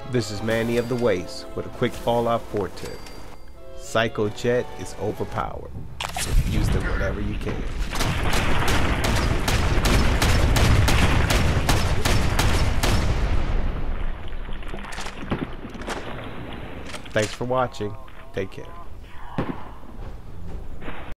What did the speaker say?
This is Manny of the Waste with a quick Fallout 4 tip. Psycho Jet is overpowered. Use them whenever you can. Thanks for watching. Take care.